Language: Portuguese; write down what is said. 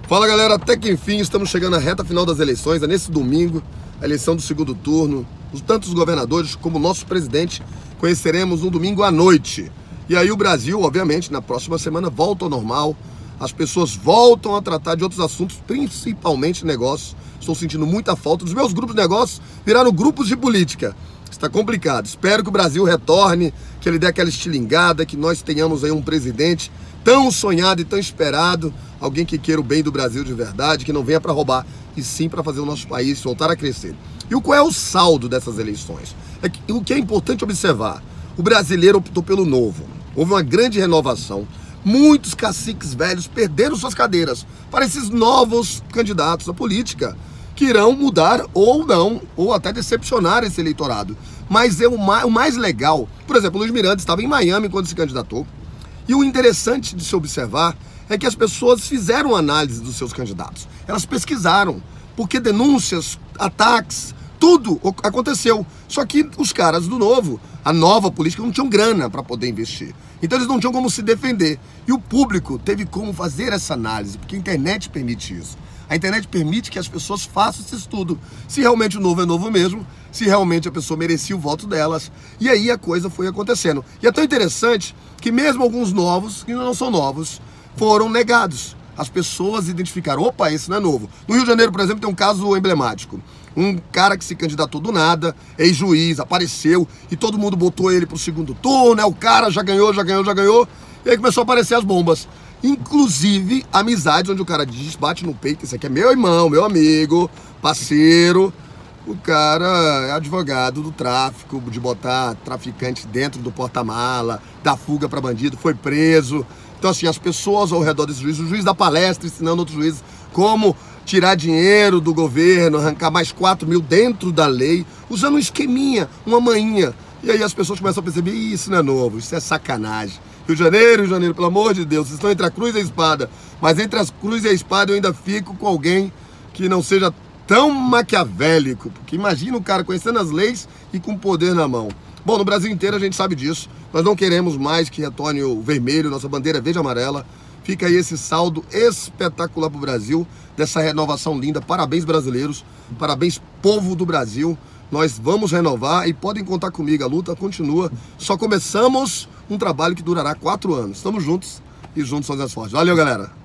Fala galera, até que enfim estamos chegando à reta final das eleições. É nesse domingo, a eleição do segundo turno. Tanto os governadores como o nosso presidente conheceremos no domingo à noite. E aí o Brasil, obviamente, na próxima semana volta ao normal. As pessoas voltam a tratar de outros assuntos, principalmente negócios. Estou sentindo muita falta dos meus grupos de negócios, viraram grupos de política. Está complicado. Espero que o Brasil retorne, que ele dê aquela estilingada, que nós tenhamos aí um presidente tão sonhado e tão esperado, alguém que queira o bem do Brasil de verdade, que não venha para roubar, e sim para fazer o nosso país voltar a crescer. E qual é o saldo dessas eleições? O que é importante observar, o brasileiro optou pelo novo. Houve uma grande renovação. Muitos caciques velhos perderam suas cadeiras para esses novos candidatos à política, que irão mudar ou não, ou até decepcionar esse eleitorado. Mas o mais legal, por exemplo, o Luiz Miranda estava em Miami quando se candidatou, e o interessante de se observar é que as pessoas fizeram análise dos seus candidatos. Elas pesquisaram, porque denúncias, ataques, tudo aconteceu. Só que os caras do novo, a nova política, não tinham grana para poder investir. Então eles não tinham como se defender. E o público teve como fazer essa análise, porque a internet permite isso. A internet permite que as pessoas façam esse estudo. Se realmente o novo é novo mesmo, se realmente a pessoa merecia o voto delas. E aí a coisa foi acontecendo. E é tão interessante que mesmo alguns novos, que não são novos, foram negados. As pessoas identificaram, opa, esse não é novo. No Rio de Janeiro, por exemplo, tem um caso emblemático. Um cara que se candidatou do nada, ex-juiz, apareceu e todo mundo botou ele pro segundo turno, né? O cara já ganhou. E aí começou a aparecer as bombas. Inclusive, amizades, onde o cara diz, bate no peito, esse aqui é meu irmão, meu amigo, parceiro. O cara é advogado do tráfico, de botar traficante dentro do porta-mala, dar fuga para bandido, foi preso. Então assim, as pessoas ao redor desse juiz, o juiz dá palestra ensinando outros juízes como tirar dinheiro do governo, arrancar mais 4 mil dentro da lei, usando um esqueminha, uma manhinha. E aí as pessoas começam a perceber, isso não é novo, isso é sacanagem. Rio de Janeiro, pelo amor de Deus, vocês estão entre a cruz e a espada. Mas entre a cruz e a espada eu ainda fico com alguém que não seja tão maquiavélico. Porque imagina o cara conhecendo as leis e com poder na mão. Bom, no Brasil inteiro a gente sabe disso. Nós não queremos mais que retorne o vermelho, nossa bandeira é verde e amarela. Fica aí esse saldo espetacular para o Brasil, dessa renovação linda. Parabéns, brasileiros. Parabéns, povo do Brasil. Nós vamos renovar e podem contar comigo, a luta continua. Só começamos um trabalho que durará 4 anos. Estamos juntos e juntos somos mais fortes. Valeu, galera!